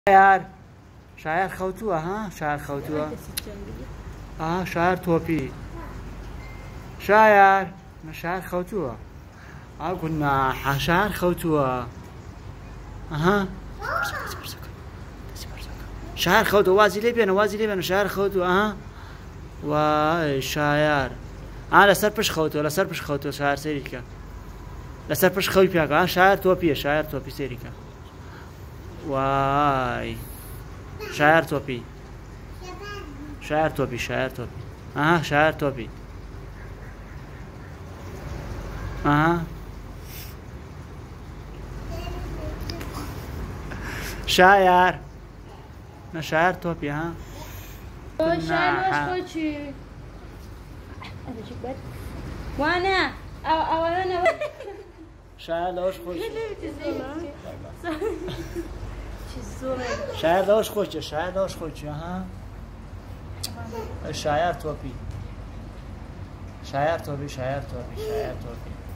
شاعر خوتوه ها شاعر خوتوه شاعر توپی شاعر شاعر خوتوه قلنا شاعر خوتوه شاعر خوتوه وازي لي شاعر خوتوه وای شاعر لسر پش خوتوه شاعر سری که لسر پش خوی پیاکه شاعر توپی سری که وای شاعر توپی شاعر توپی شاعر توپی شاعر نه شاعر توپی شاعر واش خوشي وانا اولا شاعر لوش خوش شاعر لوش خوش شاعر توپی